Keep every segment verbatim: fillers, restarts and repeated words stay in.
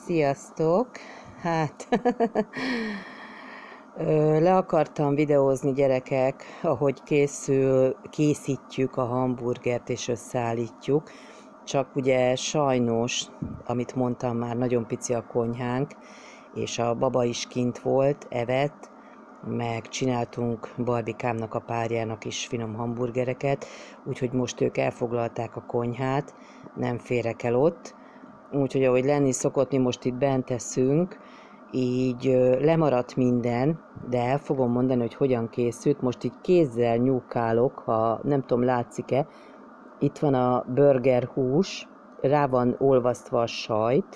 Sziasztok! Hát le akartam videózni, gyerekek, ahogy készül, készítjük a hamburgert és összeállítjuk. Csak ugye sajnos, amit mondtam már, nagyon pici a konyhánk, és a baba is kint volt, evett, meg csináltunk Barbikámnak, a párjának is finom hamburgereket, úgyhogy most ők elfoglalták a konyhát, nem férek el ott. Úgyhogy ahogy lenni szokott, mi most itt bent teszünk, így lemaradt minden, de el fogom mondani, hogy hogyan készült. Most így kézzel nyúkálok, ha nem tudom, látszik-e. Itt van a burger hús, rá van olvasztva a sajt,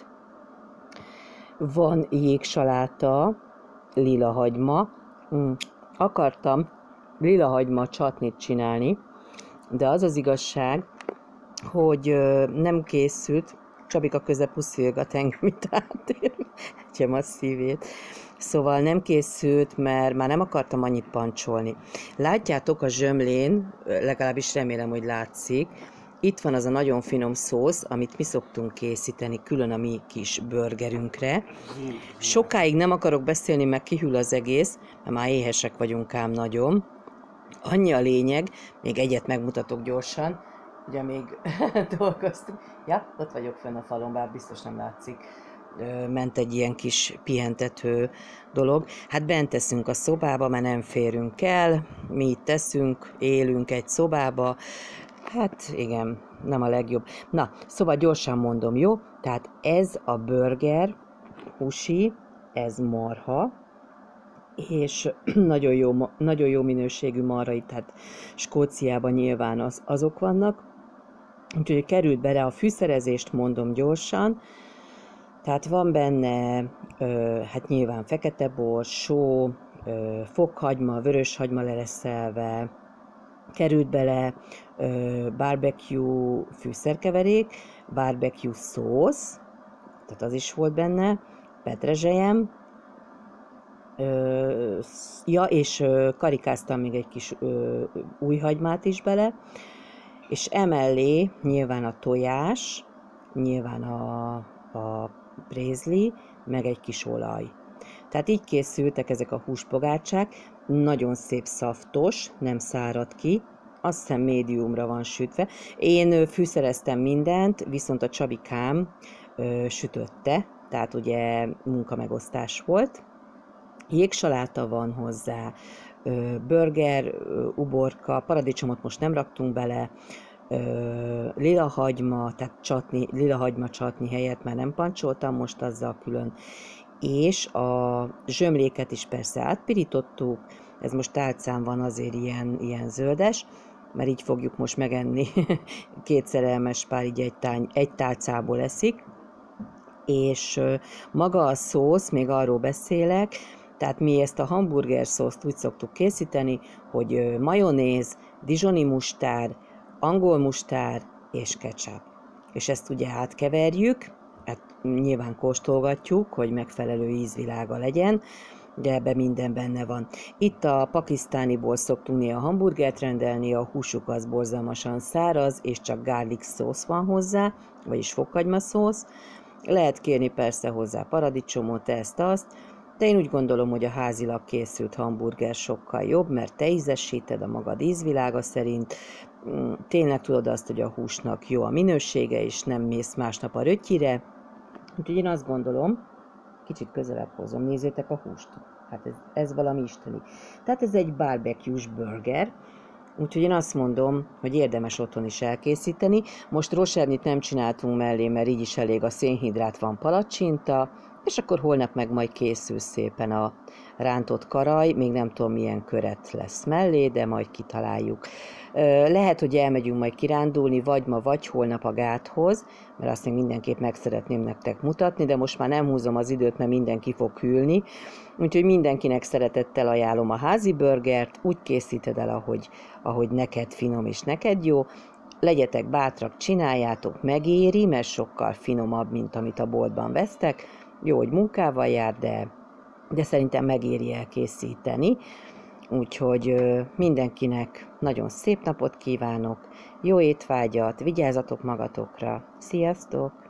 van jégsaláta, lila hagyma. Mm. Akartam lila hagyma csatnit csinálni, de az az igazság, hogy nem készült. Csabika köze puszilgat engem itt átérni, egyem a szívét. Szóval nem készült, mert már nem akartam annyit pancsolni. Látjátok a zsömlén, legalábbis remélem, hogy látszik, itt van az a nagyon finom szósz, amit mi szoktunk készíteni külön a mi kis burgerünkre. Sokáig nem akarok beszélni, meg kihűl az egész, mert már éhesek vagyunk ám nagyon. Annyi a lényeg, még egyet megmutatok gyorsan, ugye még dolgoztunk. Ja, ott vagyok fenn a falon, bár biztos nem látszik. Ment egy ilyen kis pihentető dolog. Hát bent teszünk a szobába, mert nem férünk el. Mi itt teszünk, élünk egy szobába. Hát igen, nem a legjobb. Na, szóval gyorsan mondom, jó? Tehát ez a burger, húsi, ez marha, és nagyon jó, nagyon jó minőségű marha, tehát Skóciában nyilván az, azok vannak. Úgyhogy került bele a fűszerezést, mondom gyorsan. Tehát van benne, ö, hát nyilván fekete bor, só, ö, fokhagyma, vöröshagyma lereszelve, került bele ö, barbecue fűszerkeverék, barbecue szósz, tehát az is volt benne, petrezselyem, ö, ja, és ö, karikáztam még egy kis ö, új hagymát is bele, és emellé nyilván a tojás, nyilván a, a prézli, meg egy kis olaj. Tehát így készültek ezek a húspogácsák, nagyon szép szaftos, nem szárad ki, azt hiszem médiumra van sütve. Én fűszereztem mindent, viszont a Csabikám ö, sütötte, tehát ugye munkamegosztás volt. Jégsaláta van hozzá, burger, uborka, paradicsomot most nem raktunk bele, lila hagyma, tehát csatni, lila hagyma csatni helyett már nem pancsoltam, most azzal külön. És a zsömléket is persze átpirítottuk, ez most tálcán van, azért ilyen, ilyen zöldes, mert így fogjuk most megenni, két szerelmes pár így egy, tány, egy tálcából eszik, és maga a szósz, még arról beszélek, tehát mi ezt a hamburger szószt úgy szoktuk készíteni, hogy majonéz, dijoni mustár, angol mustár és ketchup. És ezt ugye átkeverjük, hát nyilván kóstolgatjuk, hogy megfelelő ízvilága legyen, de ebben minden benne van. Itt a pakisztániból szoktunk néha hamburgert rendelni, a húsuk az borzalmasan száraz, és csak garlic szósz van hozzá, vagyis fokhagyma szósz. Lehet kérni persze hozzá paradicsomot, ezt-azt, de én úgy gondolom, hogy a házilag készült hamburger sokkal jobb, mert te ízesíted a magad ízvilága szerint, tényleg tudod azt, hogy a húsnak jó a minősége, és nem mész másnap a röttyire. Úgyhogy én azt gondolom, kicsit közelebb hozom, nézzétek a húst. Hát ez, ez valami isteni. Tehát ez egy barbecue-s burger, úgyhogy én azt mondom, hogy érdemes otthon is elkészíteni. Most rosernit nem csináltunk mellé, mert így is elég a szénhidrát, van palacsinta, és akkor holnap meg majd készül szépen a rántott karaj, még nem tudom milyen köret lesz mellé, de majd kitaláljuk. Lehet, hogy elmegyünk majd kirándulni, vagy ma, vagy holnap a gáthoz, mert azt még mindenképp meg szeretném nektek mutatni, de most már nem húzom az időt, mert mindenki fog hűlni. Úgyhogy mindenkinek szeretettel ajánlom a házi burgert, úgy készíted el, ahogy, ahogy neked finom és neked jó. Legyetek bátrak, csináljátok, megéri, mert sokkal finomabb, mint amit a boltban vesztek. Jó, hogy munkával jár, de, de szerintem megéri elkészíteni. Úgyhogy mindenkinek nagyon szép napot kívánok, jó étvágyat, vigyázzatok magatokra, sziasztok!